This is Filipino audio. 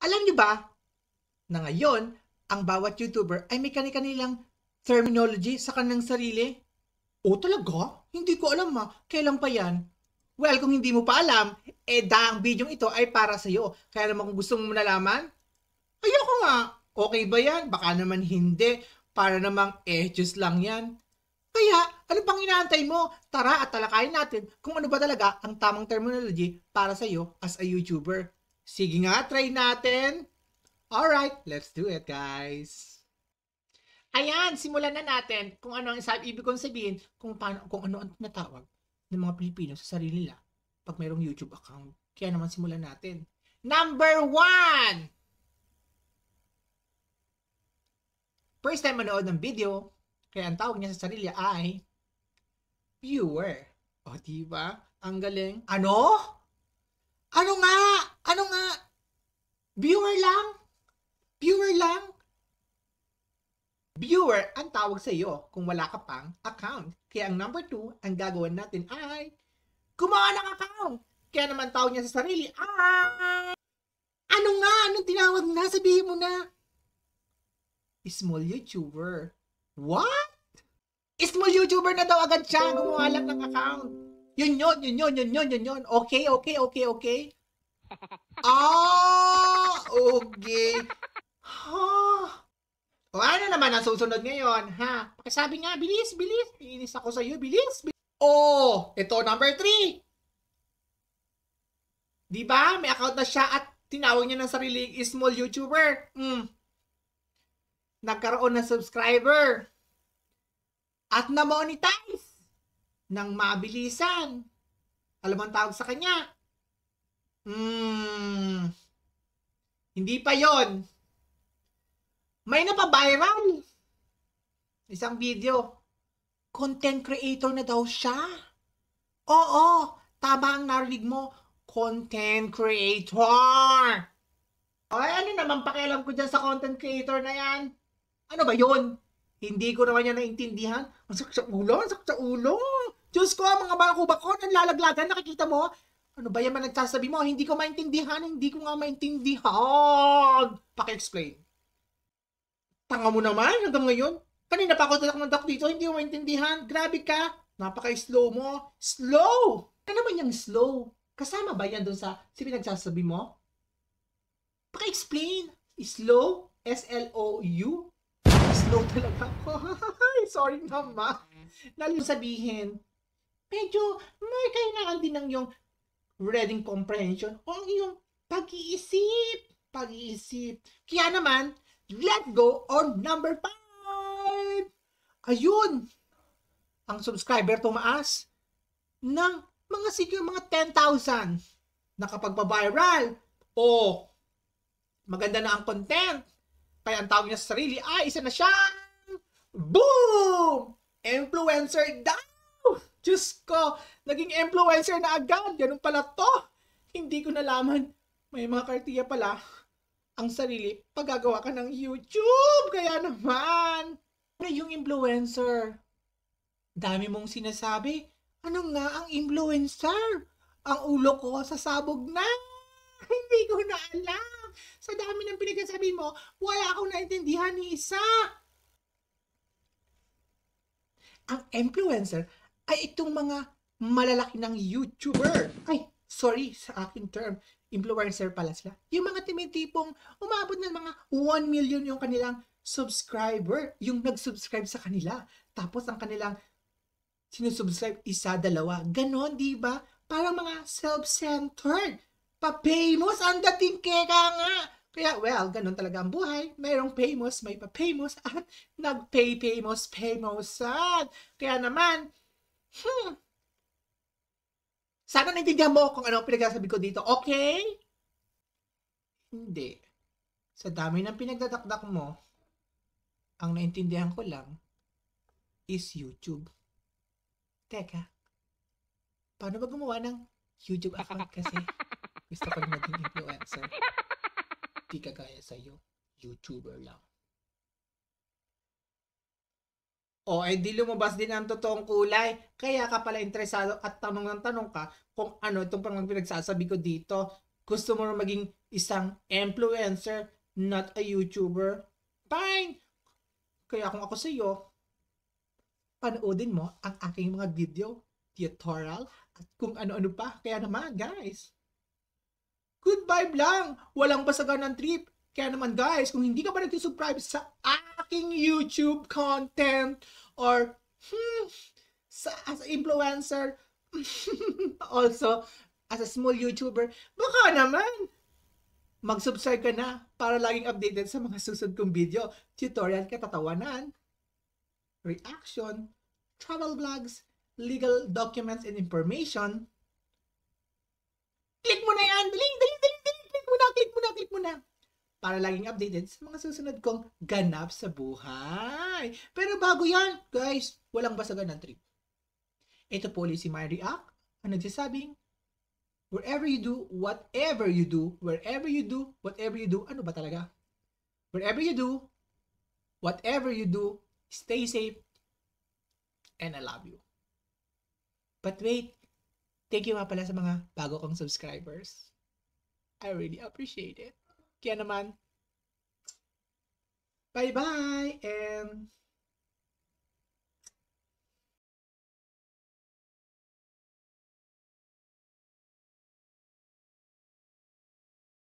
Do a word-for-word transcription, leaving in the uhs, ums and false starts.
Alam niyo ba na ngayon, ang bawat YouTuber ay may kani-kanilang terminology sa kanilang sarili? O talaga? Hindi ko alam ma. Kailan pa yan? Well, kung hindi mo pa alam, eh da ang video ito ay para sa iyo. Kaya naman kung gusto mo nalaman, ayoko nga. Okay ba yan? Baka naman hindi. Para namang eh, just lang yan. Kaya, ano pang inaantay mo? Tara at talakayin natin kung ano ba talaga ang tamang terminology para sa iyo as a YouTuber. Sige nga, try natin. Alright, let's do it, guys. Ayan, simulan na natin kung ano ang sabi, ibig kong sabihin, kung, paano, kung ano ang tinatawag ng mga Pilipino sa sarili nila pag mayroong YouTube account. Kaya naman simulan natin. Number one! First time manood ng video, kaya ang tawag niya sa sarili ay viewer. O, diba? Ang galing. Ano? Ano nga? Ano nga? Viewer lang? Viewer lang? Viewer ang tawag sa iyo kung wala ka pang account. Kaya ang number two, ang gagawin natin ay gumawa ng account. Kaya naman tawag niya sa sarili ay ano nga? Anong tinawag na? Sabihin mo na. Small YouTuber. What? Small YouTuber na daw agad siya. Gumawa lang ng account. Yun yun, yun yun, yun yun, yun yun. Okay, okay, okay, okay. Ah, okay. Huh. O ano naman ang susunod ngayon, ha? Pakisabi nga, bilis, bilis. Iinis ako sa iyo, bilis, bilis. Oh, ito number three. Di ba? May account na siya at tinawag niya ng sarili small YouTuber. Hmm. Nagkaroon ng subscriber. At na-monetize ng mabilisan. Alam mo ang tawag sa kanya? Hmm. Hindi pa yon. May napabiral. Isang video. Content creator na daw siya. Oo, tama ang narinig mo. Content creator. Ay, ano naman pakialam ko dyan sa content creator na yan? Ano ba yun? Hindi ko naman yan naintindihan. Ang sakit sa ulo, ang sakit sa ulo. Diyos ko, mga bako-bako, nanlalaglagan, nakikita mo? Ano ba yan man nagsasabi mo? Hindi ko maintindihan, hindi ko nga maintindihan. Paki-explain. Tanga mo naman hanggang ngayon. Kanina pa ako tatak ng tak dito, hindi ko maintindihan. Grabe ka. Napaka-slow mo. Slow! Ano naman yung slow? Kasama ba yan doon sa si pinagsasabi mo? Paki-explain. Slow? S L O U? Slow talaga ako. Sorry naman. Lalo sabihin, medyo may kailangan din ng yung reading comprehension o ang iyong pag-iisip. Pag-iisip. Kaya naman, let's go on number five. Ayun. Ang subscriber tumaas ng mga siguro mga ten thousand. Nakapagpa-viral. O, maganda na ang content. Kaya ang tawag niya sa sarili ay isa na siyang boom! Influencer daw! Diyos ko, naging influencer na agad. Ganun pala to. Hindi ko nalaman. May mga kartiya pala ang sarili paggagawa ka ng YouTube. Kaya naman. Ano yung influencer? Dami mong sinasabi. Ano nga ang influencer? Ang ulo ko sasabog na. Hindi ko na alam. Sa dami ng pinagsasabi mo, wala akong naintindihan ni isa. Ang influencer ay itong mga malalaki ng YouTuber. Ay, sorry sa aking term. Influencer pala sila. Yung mga tumitipong umabot ng mga one million yung kanilang subscriber. Yung nag-subscribe sa kanila. Tapos ang kanilang sinusubscribe isa, dalawa. Ganon, di ba? Parang mga self-centered. Pa-famous ang dating keka nga. Kaya, well, ganun talaga ang buhay. Mayroong famous, may pa-famous, at nag-pay-famous, famousan. Kaya naman, hmm, sana naintindihan mo kung ano ang pinagsasabi ko dito, okay? Hindi. Sa dami ng pinagdadakdak mo, ang naintindihan ko lang is YouTube. Teka, paano ba gumawa ng YouTube account kasi? Gusto ko maging influencer. Di kagaya sa'yo. YouTuber lang. O, ay di lumabas din ang totoong kulay. Kaya ka pala interesado at tanong ng tanong ka kung ano itong pang pinagsasabi ko dito. Gusto mo maging isang influencer, not a YouTuber? Fine! Kaya kung ako sa'yo, panoodin mo ang aking mga video, tutorial, at kung ano-ano pa. Kaya naman, guys, good vibe lang! Walang basagan ng trip. Kaya naman, guys, kung hindi ka pa nag-subscribe sa aking YouTube content or hmm, sa, as an influencer, also, as a small YouTuber, baka naman, mag-subscribe ka na para laging updated sa mga susunod kong video, tutorial, katatawanan, reaction, travel vlogs, legal documents and information. Click mo na yan! Daling, daling, daling, daling! Click mo na, click mo na, click mo na! Para laging updated sa mga susunod kong ganap sa buhay. Pero bago yan, guys, walang basagan ng trip. Ito po ulit si My React, ang nagsasabing, wherever you do, whatever you do, wherever you do, whatever you do, ano ba talaga? Wherever you do, whatever you do, stay safe, and I love you. But wait, thank you nga pala sa mga bago kong subscribers. I really appreciate it. Kaya naman, bye-bye, and